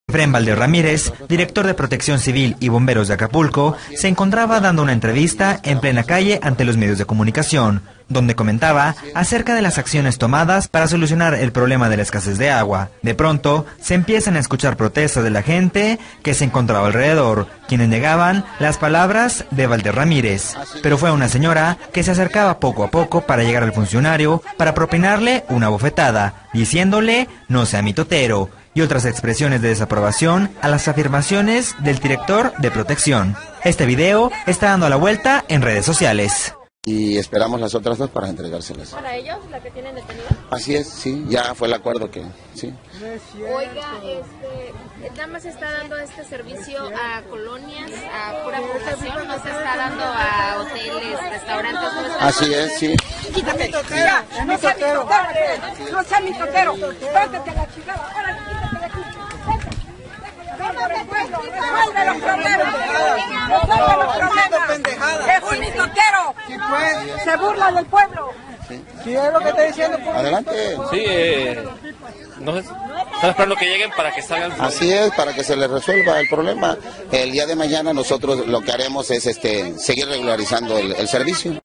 Efraín Valdez Ramírez, director de Protección Civil y Bomberos de Acapulco, se encontraba dando una entrevista en plena calle ante los medios de comunicación, donde comentaba acerca de las acciones tomadas para solucionar el problema de la escasez de agua. De pronto, se empiezan a escuchar protestas de la gente que se encontraba alrededor, quienes negaban las palabras de Valdez Ramírez. Pero fue una señora que se acercaba poco a poco para llegar al funcionario para propinarle una bofetada, diciéndole "no sea mitotero", y otras expresiones de desaprobación a las afirmaciones del director de protección. Este video está dando la vuelta en redes sociales. Y esperamos las otras dos para entregárselas. ¿Para ellos, la que tienen detenida? Así es, sí, ya fue el acuerdo que, sí. Oiga, nada más se está dando este servicio a colonias, a pura población, no se está dando a hoteles, restaurantes. No Así es, sí. Quítate, ya, no sea mitotero, no sea mitotero, tócate la chingada, ahora quítate de aquí. Resuelve los problemas, es un mitotero, se burla del pueblo. Sí, es lo que está diciendo. Adelante. Sí, no sé, están esperando que lleguen para que salgan. Así es, para que se les resuelva el problema. El día de mañana nosotros lo que haremos es seguir regularizando el servicio.